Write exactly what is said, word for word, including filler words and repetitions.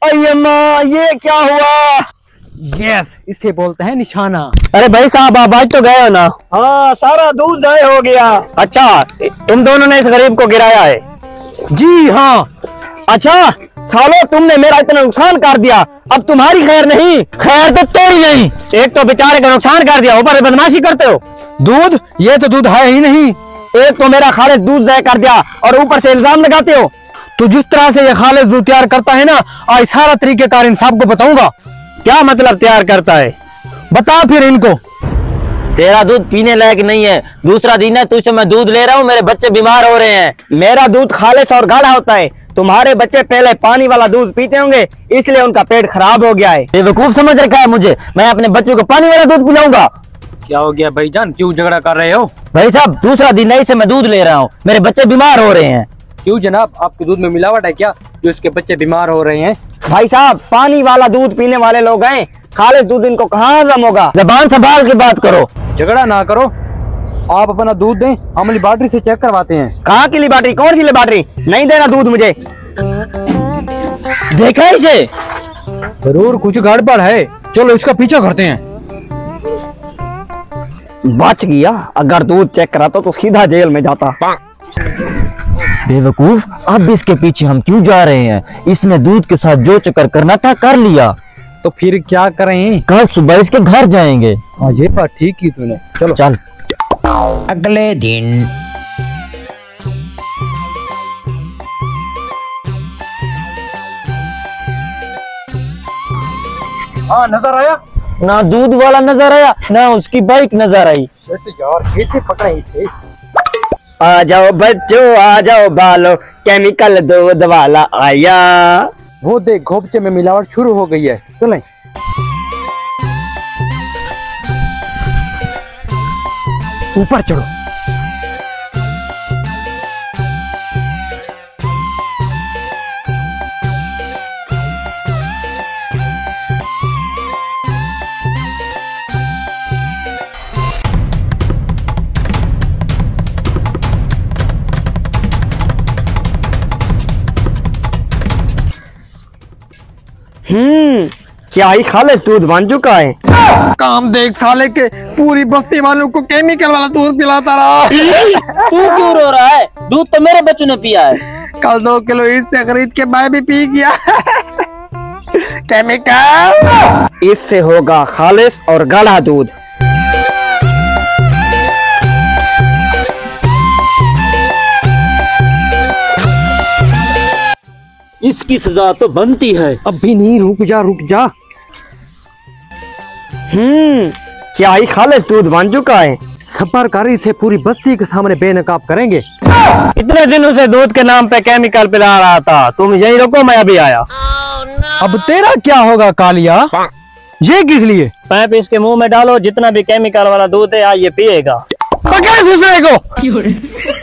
अय्यम्मा, ये क्या हुआ? गैस, इसे बोलते हैं निशाना। अरे भाई साहब, आप आज तो गए हो ना? हाँ, सारा दूध ज़ाया हो गया। अच्छा, तुम दोनों ने इस गरीब को गिराया है? जी हाँ। अच्छा सालो, तुमने मेरा इतना नुकसान कर दिया, अब तुम्हारी खैर नहीं। खैर तो तेरी नहीं। एक तो बेचारे का नुकसान कर दिया, ऊपर बदमाशी करते हो। दूध, ये तो दूध है ही नहीं। एक तो मेरा खालिस दूध ज़ाया कर दिया और ऊपर से इल्जाम लगाते हो। तो जिस तरह से ये खालिस दूध तैयार करता है ना, आज सारा तरीकेकार इन सबको बताऊंगा। क्या मतलब तैयार करता है? बता फिर इनको। तेरा दूध पीने लायक नहीं है। दूसरा दिन है तुझसे मैं दूध ले रहा हूँ, मेरे बच्चे बीमार हो रहे हैं। मेरा दूध खालिस और गाढ़ा होता है, तुम्हारे बच्चे पहले पानी वाला दूध पीते होंगे, इसलिए उनका पेट खराब हो गया है। बेवकूफ समझ रखा है मुझे, मैं अपने बच्चों को पानी वाला दूध पिलाऊंगा। क्या हो गया भाईजान, क्यों झगड़ा कर रहे हो? भाई साहब, दूसरा दिन है, से मैं दूध ले रहा हूँ, मेरे बच्चे बीमार हो रहे हैं। क्यों जनाब, आपके दूध में मिलावट है क्या जो इसके बच्चे बीमार हो रहे हैं? भाई साहब, पानी वाला दूध पीने वाले लोग हैं, खालिस दूध इनको कहाँ हजम होगा? जबान संभाल के बात करो। झगड़ा ना करो, आप अपना दूध दें, हम लेबॉर्टरी से चेक करवाते हैं। कहाँ की लेबॉर्टरी? कौन सी लेबॉर्टरी? नहीं देना दूध मुझे। देखा इसे? जरूर कुछ गड़बड़ है, चलो इसका पीछा करते हैं। बच गया, अगर दूध चेक कराता तो सीधा जेल में जाता। बेवकूफ, अब इसके पीछे हम क्यों जा रहे हैं? इसने दूध के साथ जो चक्कर करना था कर लिया, तो फिर क्या करें? कल सुबह इसके घर जाएंगे। हाँ, ये बात ठीक की तूने, चलो चल। अगले दिन हाँ, नजर आया? ना दूध वाला नजर आया, ना उसकी बाइक नजर आई। यार, कैसे पकड़े इसे? आ जाओ बच्चों, आ जाओ बालो, केमिकल दूध वाला आया। वो देख, घोपचे में मिलावट शुरू हो गई है, चलें। ऊपर चढ़ो। हम्म क्या ही खालिस दूध बन चुका है। काम देख साले के, पूरी बस्ती वालों को केमिकल वाला दूध पिलाता रहा। तू क्यों रो रहा है? दूध तो मेरे बच्चों ने पिया है। कल दो किलो इससे खरीद के मैं भी पी गया। केमिकल। इससे होगा खालिस और गाढ़ा दूध। इसकी सजा तो बनती है। अब भी नहीं, रुक जा रुक जा। हम्म क्या ही खालिस दूध बन चुका है। सफरकारी से पूरी बस्ती के सामने बेनकाब करेंगे। इतने दिनों से दूध के नाम पे केमिकल पिला रहा था, तुम यही रुको, मैं अभी आया। अब तेरा क्या होगा कालिया? ये किस लिए? पैप इसके मुंह में डालो, जितना भी केमिकल वाला दूध है आज ये पिएगा। पकड़ दूसरे को।